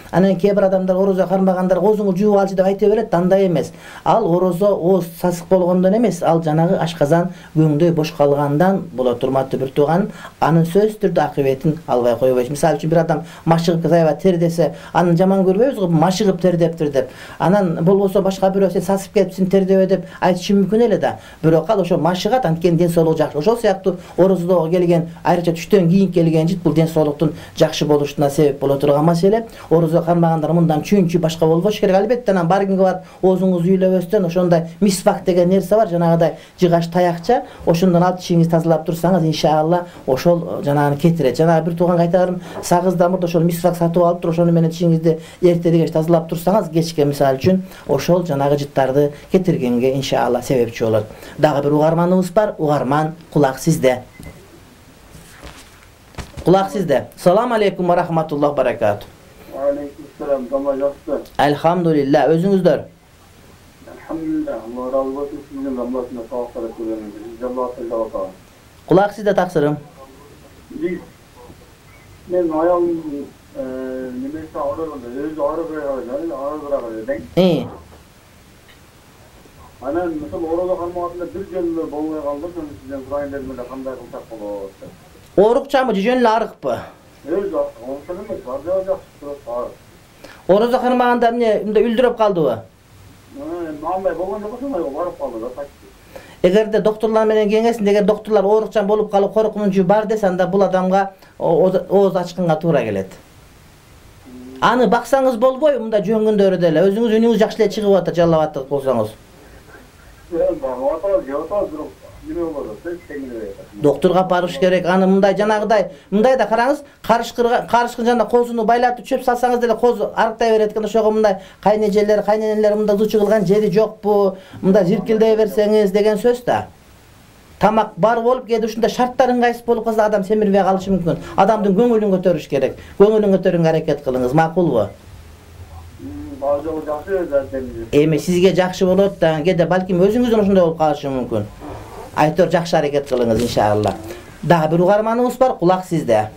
Анан кээ бир адамдар орозо кармагандар оозуңду жууп алчы деп айта берет, андай эмес. Ал орозо ооз сасык болгондон эмес, ал жанагы ашказан көңдөй бош калгандан болот, урматтуу бир тууган. Анын сөзсүз түрдө акыбетин албай койбойбуз. Мисалы үчүн бир адам машыгып аябай тер десе, аны жаман көрбөйбүз го, машыгып тердептир деп. Анан болбосо башка бирөө сен сасып кетипсиң тердебе деп айтышы мүмкүн эле да. Бирок ал ошо машыгат, анткени ден соолугу жакшы. Ошол сыяктуу орозодо келген, айрыкча түштөн кийин келген жит бул ден соолуктун жакшы болушуна себеп боло турган маселе. Орозо кармагандар мындан чүнчү башка болбош керек. Албетте анан бар күнгө бар оозуңузду үйлөбөстөн ошондой мисвак деген нерсе бар, жанагыдай жыгач таякча, ошондон алып тишиңизди тазалап турсаңыз, иншалла ошол жанагыны кетирет. Жанагы бир тууганга айтарым, сагызда мурда ошол мисвак сатып алып туруп, ошону менен тишиңизди эртеде кеч тазалап турсаңыз, кечке мисалы үчүн ошол жанагы жыттарды кетиргенге иншалла себепчи болот. Дагы бир угарманыбыз бар. Угарман, кулак сизде. Кулак сизде. Салам алейкум ва рахматуллах баракату. Ва алейкум салам. Кама жакшы? Алхамдулилlah. Өзүңүздөр? Алхамдулилlah. Алла разы болсун. Сиздин Аллахтан саактар көргөнүңүз. Алла тилдеп атам. Кулак сизде таксырым. Биз мен аялым немесе арыгында өзү арыгыраак, арыгыраак эле. Э. Анан мисалы орозо кармаганда бир жолу болбой калды, мен сизден сурайын дедим эле кандай кылсак болот деп. Орукчамы, жөн эле арыкпы? Өзү ончо эмес, бардыгы жакшы турат, арык. Орозо кармаганда эмне, мындай үлдүрөп калдыбы? Андай болгондо ошондой барып калды да, такси. Эгерде доктурлар менен кеңесинде, эгер доктурлар оорукчан болуп калып коркунучу бар десе, анда бул адамга ооз ачкынга туура келет. Аны баксаңыз болбойбу, мындай жөн күндөрү деле өзүңүз үнүңүз жакшы эле чыгып атат, жаллап атат болсоңуз. Доктурга барыш керек. Аны мындай жанагыдай, мындай да караңыз, карышкырга, карышкын жанында козуну байлатып чөп салсаңыз деле козу арыктай берет экен. Ошого мындай кайнежелер, кайненелер мындай зучу кылган жери жокпу, мындай жиркилдей берсеңиз деген сөз да. Тамак бар болуп, кээде ушундай шарттар ыңгайсыз болуп калса адам семирбей калышы мүмкүн. Адамдын көңүлүн көтөрүш керек. Көңүлүн көтөрүүгө аракет кылыңыз, макулбу? Эми сизге жакшы болот да, кээде балким өзүңүздөн ошондой болуп калышы мүмкүн. Айтор жакшы аракет кылыңыз иншалла. Дагы бир угарманыбыз бар, кулак сизде.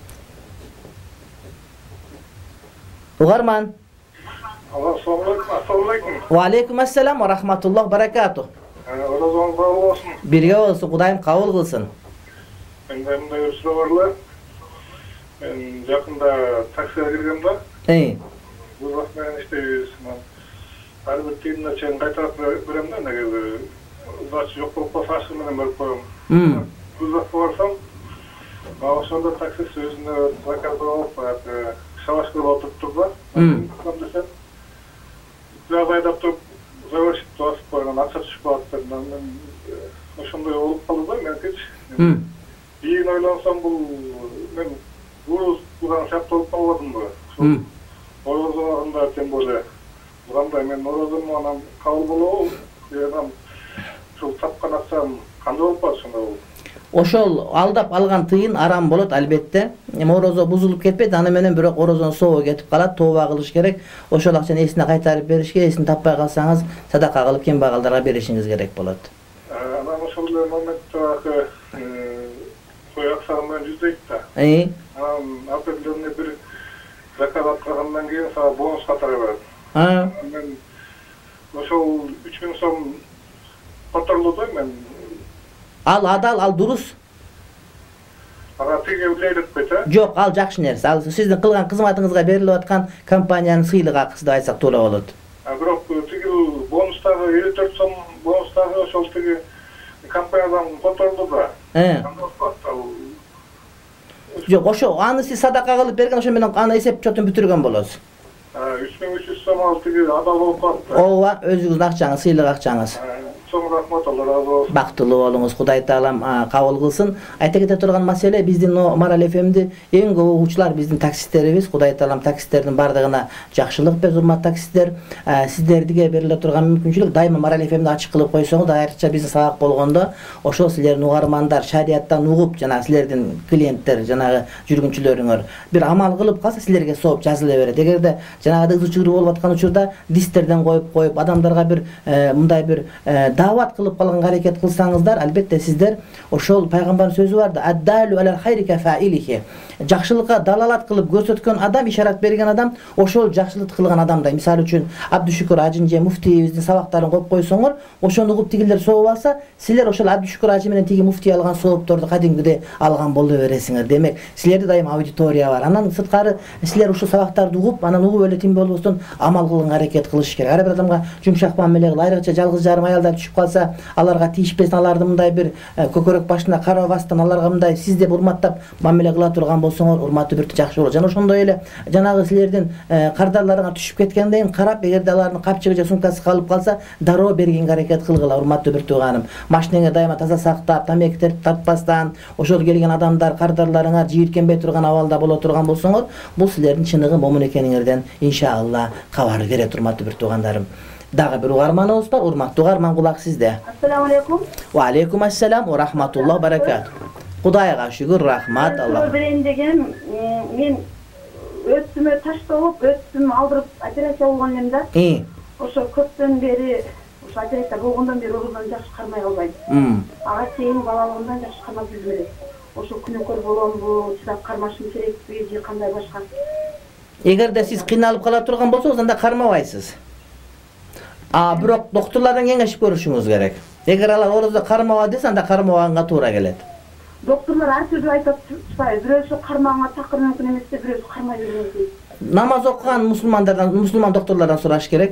Угарман. Ассаламу алейкум. Ва алейкум ассалам ва рахматуллах баракату. Оразоңуз кабыл болсун. Бирге болсун, Кудайым кабыл кылсын. Менде мындай бир суроо бар. Мен жакында таксиге киргем да. Эй. Бул вакыт менен иштейбиз. Ар бир тыйынына чейин кайтарып берем да, эгер удача жок болуп калса ашык менен берип коем. Бул вакытка барсам, ошондо таксист өзүнө заказды алып, шалашкада отуруп да. Десем, бираз айдап туруп, завершить басып койгон, акча түшүп калат деп, мен ошондой болуп калды да, меники. Кийин ойлонсом, бул мен бул будан сыяктуу болуп калбадымбы? Орозо убагында тем более. Бурандай мен орозому анан кабыл болобу? Анан ушул тапкан акчам кандай болуп калат ошондой болуп? Ошол алдап алган тыйын арам болот албетте. Эми орозо бузулуп кетпейт, аны менен бирок орозонун сообу кетип калат, тооба кылыш керек. Ошол акчаны эсине кайтарып беришке, эсин таппай калсаңыз, садака кылып кембагалдарга беришиңиз керек болот. Анан ошол эле моментте кой акчам менен жүздөйт да. Эй. Анан определенный бир заказ аткаргандан кийин сага бонус катары берет. А. Мен ошол үч миң сом которулду мен. Ал адал, ал дурус. Ага тиги үлелетпейт, э? Жок, ал жакшы нерсе. Ал сиздин кылган кызматыңызга берилип аткан компаниянын сыйлык акысы деп айтсак туура болот. А бирок тиги бонустагы элүү төрт сом бонустагы ошол тиги компаниядан которулду да. Э. Жок, ошо аны сиз садака кылып берген, ошо менен аны эсеп чотун бүтүргөн болосуз. үч миң үч жүз сом ал тиги адал болуп калат. Ооба, өзүңүздүн акчаңыз, сыйлык акчаңыз. Чоң рахмат, Алла разы болсун. Бактылуу болуңуз, Кудай таалам кабыл кылсын. Айта кете турган маселе, биздин Марал эф эмди эң көп угуучулар биздин таксисттерибиз. Кудай таалам таксисттердин бардыгына жакшылык берсин, урматтуу таксисттер. Сиздерге бериле турган мүмкүнчүлүк дайыма Марал эф эмди ачык кылып койсоңуз, айрыкча биздин сабак болгондо, ошол силердин угармандар шариаттан угуп, жана силердин клиенттер, жанагы жүргүнчүлөрүңөр бир амал кылып калса, силерге сооп жазыла берет. Эгерде жанагы ызы чыгыруу болуп аткан учурда дистерден коюп коюп, адамдарга бир мындай бир даават кылып калганга аракет кылсаңыздар, албетте сиздер ошол пайгамбардын сөзү бар да, аддалу алал хайри кафаилихи. Жакшылыкка далалат кылып көрсөткөн адам, ишарат берген адам ошол жакшылык кылган адамдай. Мисалы үчүн Абдушукур Ажин же муфтийибиздин сабактарын коюп койсоңор, ошону угуп тигилер сооп алса, силер ошол Абдушукур Ажи менен тиги муфтий алган соопторду кадимгидей алган боло бересиңер. Демек, силерде дайым аудитория бар. Анан сырткары силер ушул сабактарды угуп, анан угуп эле тим болбостон амал кылганга аракет кылыш керек. Ар бир адамга жумшак мамиле кылып, айрыкча жалгыз жарым аялдар түшүп калса, аларга тийишпесин, аларды мындай бир көкөрөк башына карабастан, аларга мындай сиз деп урматтап мамиле кыла турган болсоңор, урматтуу бирти жакшы болот. Жана ошондой эле жанагы силердин кардарларыңа түшүп кеткенден карап, эгерде алардын капчыгы же сумкасы калып калса, дароо бергенге аракет кылгыла, урматтуу бир тууганым. Машинеңе дайыма таза сактап, тамеки тартпастан, ошол келген адамдар кардарларыңа жийиркенбей турган абалда боло турган болсоңор, бул силердин чыныгы момун экениңерден иншалла кабар берет, урматтуу бир туугандарым. Дагы бир угарманыбыз бар, урматтуу угарман, кулак сизде. Ассаламу алейкум. Ва алейкум ассалам ва рахматуллах баракат. Кудайга шүгүр, рахмат, Аллах. Берейин деген, мен өтүмө таш толуп, өтүм алдырып операция болгон элем да. Ошо көптөн бери, ошо операция болгондон бери орозон жакшы кармай албайм. Ага чейин балалыгымдан жакшы кармап жүрдүм эле. Ошо күнөкөр боломбу, чыдап кармашым керекпи же кандай башка? Эгерде сиз кыйналып кала турган болсоңуз, анда кармабайсыз. А бирок доктурлардан кеңешип көрүшүңүз керек. Эгер алар орозо кармаба десе, анда кармабаганга туура келет. Доктурлар ар түрдүү айтып турбайбы? Бирөөсү кармаганга такыр мүмкүн эмес деп, бирөөсү кармай берген дейт. Намаз окуган мусулмандардан, мусулман доктурлардан сураш керек.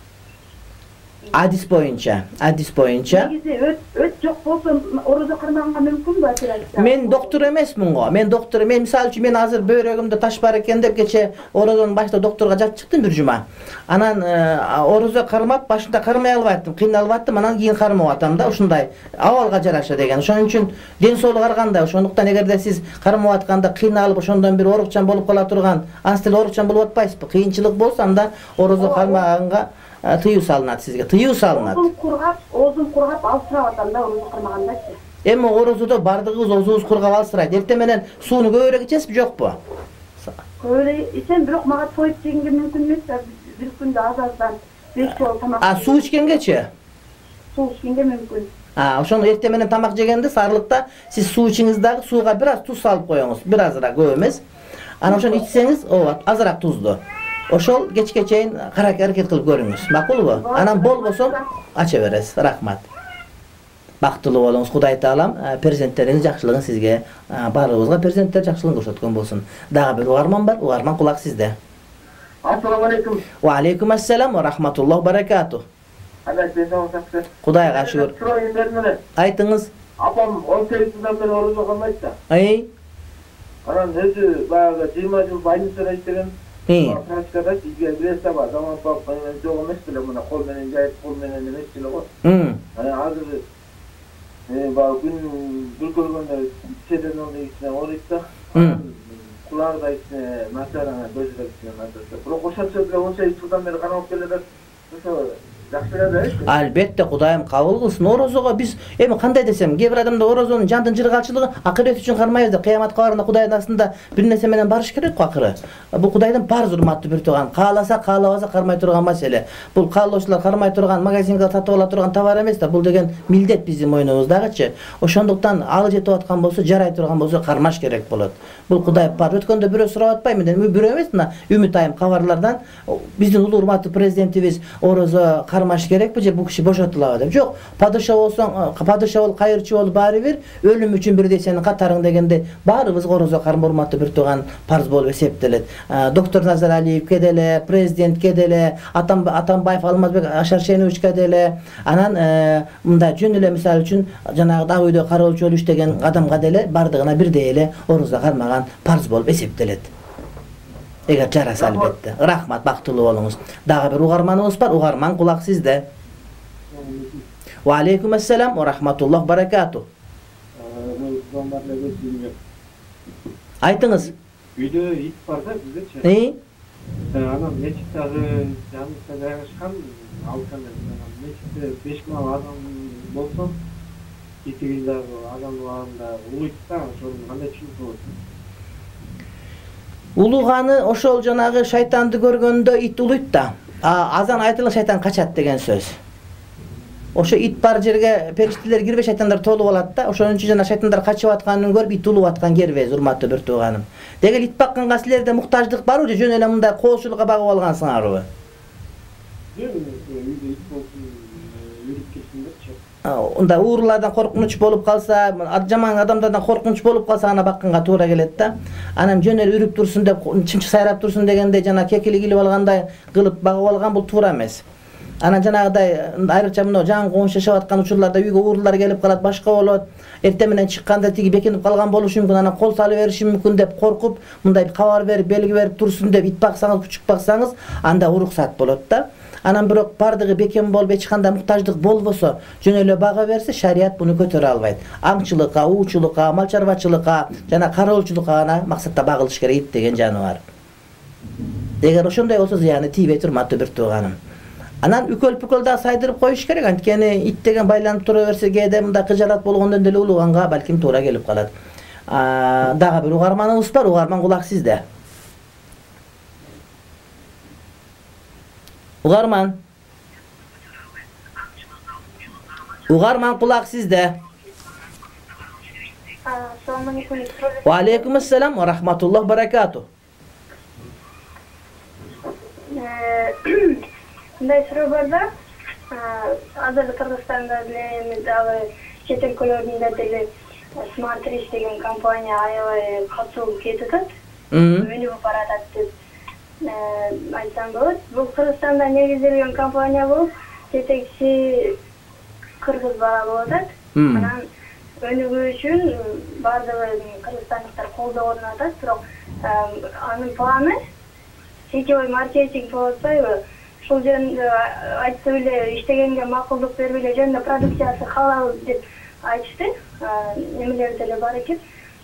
Адис боюнча, адис боюнча. Негизи өт өт жок болсо орозо кармаганга мүмкүнбү операция? Мен доктор эмесмин го. Мен доктор, мен мисалы үчүн мен азыр бөйрөгүмдө таш бар экен деп кече орозонун башында докторго жатып чыктым бир жума. Анан орозо кармап, башында кармай албайттым, кыйналып аттым, анан кийин кармап атам да, ушундай абалга жараша деген. Ошон үчүн ден соолук ар кандай. Ошондуктан эгерде сиз кармап атканда кыйналып, ошондон бир оорукчан болуп кала турган, анстел оорукчан болуп атпайсызбы? Кыйынчылык болсо, анда орозо кармаганга тыюу салынат сизге, тыюу салынат. Оозум кургап, оозум кургап алсырап атам да, орозо кармагандачы. Эми орозодо бардыгыбыз оозубуз кургап алсырайт. Эртең менен сууну көбүрөөк ичесизби, жокпу? Көбүрөөк ичем, бирок мага тоюп жегенге мүмкүн эмес да. Бир күндө аз-аздан беш жолу тамак. А суу ичкенгечи? Суу ичкенге мүмкүн. А, ошону эртең менен тамак жегенде сарылыкта сиз суу ичиңиз дагы, сууга бир аз туз салып коюңуз, бир азыраак, көп эмес. Анан ошону ичсеңиз, ооба, азыраак тузду. Ошол кечке чейин карак аракет кылып көрүңүз. Макулбу? Анан болбосо ача бересиз. Рахмат. Бактылуу болуңуз. Кудай таалам перзенттериңиз жакшылыгын сизге, баарыбызга перзенттер жакшылыгын көрсөткөн болсун. Дагы бир угарман бар. Угарман, кулак сизде. Ассаламу алейкум. Ва алейкум ассалам ва рахматуллах баракату. Кудайга шүгүр. Айтыңыз. Апам он сегиз жылдан бери орозо калмайт да. Ай. Анан өзү баягы жыйырма жыл больницада иштеген. Практикада бизге билесиз ба, заман талап менен жок эмес деле, мына кол менен жайып, кол менен эмес деле го. Анан азыр э баягы күн бир көргөндө чеден ичине ооруйт да. Кулак да ичине начар, анан көзү да ичине начар. Бирок ошончо деле он сегиз жылдан бери карап келе жатат. Албетте, Кудайым кабыл кылсын. Орозого биз эми кандай десем, кээ бир адамда орозонун жандын жыргалчылыгы акырет үчүн кармайбыз деп, кыяматка барганда Кудайдын астында бир нерсе менен барыш керек го акыры. Бул Кудайдын парз, урматтуу бир тууган. Кааласа, каалабаса кармай турган маселе. Бул каалоочулар кармай турган, магазинге сатып ала турган товар эмес да, бул деген милдет биздин мойнубуздагычы. Ошондуктан алы жетип аткан болсо, жарай турган болсо кармаш керек болот. Бул Кудай парз. Өткөндө бирөө сурап атпайбы менден? Бирөө эмес, мына Үмүт айым кабарлардан биздин улуу урматтуу президентибиз орозо кармаш керекпи же бул киши бошотулабы деп. Жок, падыша болсоң, падыша бол, кайырчы бол, баары бир өлүм үчүн бирдей сенин катарың дегенде баарыбызга орозо кармоо, урматтуу бир тууган, парз болуп эсептелет. Доктор Назаралиевке деле, президентке деле, Атамбаев Алмазбек Ашаршеновичке деле, анан мындай жөн эле мисалы үчүн жанагы ак үйдө кароолчу болуп иштеген адамга деле бардыгына бирдей эле орозо кармаган парз болуп эсептелет. Эгер жараса албетте. Рахмат, бактылуу болуңуз. Дагы бир угарманыбыз бар. Угарман, кулак сизде. Ва алейкум ассалам ва рахматуллах баракату. Айтыңыз. Үйдө ит бар да биздечи. Э? Анан мечиттагы жанында жайгашкан, алкан мечитте беш миң адам болсо, итигиндагы адамдарды улуйт да, ошону кандай түшүнүп болот? Улуганы ошол жанагы шайтанды көргөндө ит улуйт да. Азан айтылган шайтан качат деген сөз. ошо ит бар жерге периштелер кирбей шайтандар толуп алат да. Ошонун үчүн жана шайтандар качып атканын көрүп ит улуп аткан кербез, урматтуу бир тууганым. Дегел ит бакканга силерде муктаждык барбы же жөн эле мындай коочулукка багып алгансыңарбы? Унда уурулардан коркунуч болуп калса, жаман адамдардан коркунуч болуп калса ана бакканга туура келет да. Анан жөн эле үрүп турсун деп, чымчык сайрап турсун дегенде жана кекили килип алгандай кылып багып алган бул туура эмес. Анан жанагыдай айрыкча мына жаңы коңшу жашап аткан учурларда үйгө уурулар келип калат, башка болот. Эртең менен чыкканда тиги бекинип калган болушу мүмкүн, анан кол салып бериши мүмкүн деп коркуп, мындай кабар берип, белги берип турсун деп ит баксаңыз, күчүк баксаңыз, анда уруксат болот да. Анан бирок бардыгы бекем болуп эч кандай муктаждык болбосо, жөн эле бага берсе, шарият буну көтөрө албайт. Аңчылыкка, уучулукка, мал чарбачылыкка жана кароолчулукка гана максатта багылыш керек ит деген жаныбар. Эгер ошондой болсо зыяны тийбей турматтуу бир тууганым. Анан үкөл-пүкөл да сайдырып коюш керек. Анткени ит деген байланып тура берсе, кээде мындай кыжарат болгондон деле улуганга балким туура келип калат. Дагы бир угарманыбыз бар, угарман кулак сизде. Угарман. Угарман кулак сизде. Assalomu alaykum. Ва алейкум ассалам ва рахматуллах баракату. Мындай суроо бар да. Азыр Кыргызстанда деле дагы чет өлкөлөрдүндө деле Smart Rich деген компания аябай катуу кетип атат. Өнүгүп баратат деп айтсам болот. Бул Кыргызстанда негизделген компания болуп, жетекчиси кыргыз бала болуп атат. Анан өнүгүү үчүн бардыгы кыргызстандыктар колдоо орнотуп атат, бирок анын планы сетевой маркетинг болуп атпайбы? Ушул жөнүндө айтып эле иштегенге макулдук берип эле жөнүндө продукциясы халал деп айтышты. Немелер деле бар экен,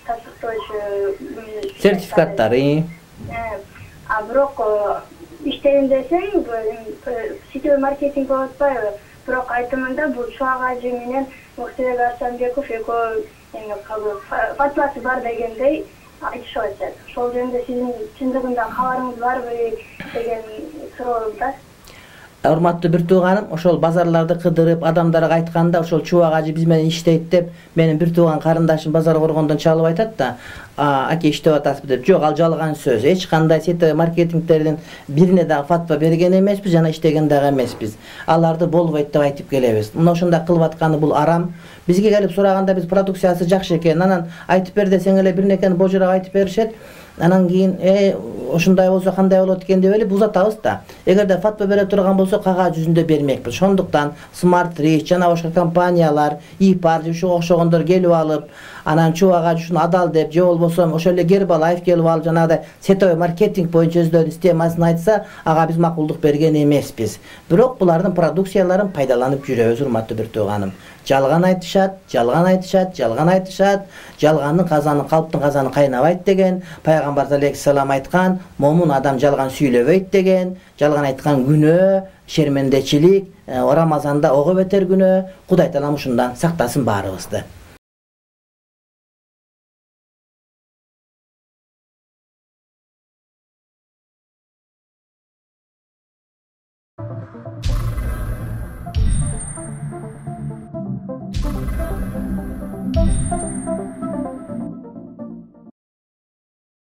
тастыктоочу сертификаттары. А бирок иштейм десең, сетевой маркетинг болуп атпайбы? Бирок айтымында бул Чубак ажы менен Муктарбек Арсанбеков экөө эме фатвасы бар дегендей айтышып атат. Ошол жөнүндө сиздин чындыгында кабарыңыз барбы деген суроо да. Урматтуу бир тууганым, ошол базарларды кыдырып, адамдарга айтканда, ошол Чубак ажы биз менен иштейт деп, менин бир тууган карындашым базар коргондон чалып айтат да, аке иштеп атасызбы деп. Жок, ал жалган сөз. Эч кандай сетевой маркетингтердин бирине дагы фатва берген эмеспиз, жана иштеген дагы эмеспиз. Аларды болбойт деп айтып келебиз. Мына ошондой кылып атканы бул арам. Бизге келип сураганда биз продукциясы жакшы экен, анан айтып бер десең эле бир некени божурап айтып беришет. Анан кийин э ошондой болсо кандай болот экен деп эле бузатабыз да. Эгерде фатва бере турган болсо кагаз жүзүндө бермекпиз. Ошондуктан Smart Rich жана башка компаниялар, ИПАР же ушуга окшогондор келип алып, анан Чубак ажы үчүн адал деп, же болбосо ошол эле Гербалайф келип алып, жанагыдай сетевой маркетинг боюнча өздөрүнүн системасын айтса, ага биз макулдук берген эмеспиз. Бирок булардын продукцияларын пайдаланып жүрөбүз, урматтуу бир тууганым. Жалган айтышат, жалган айтышат, жалган айтышат. Жалгандын казаны, калптын казаны кайнабайт деген Пайгамбар алейхиссалам айткан, момун адам жалган сүйлөбөйт деген, жалган айткан күнөө, шермендечилик, Рамазанда ого бетер күнөө. Кудай таалам ушундан сактасын баарыбызды.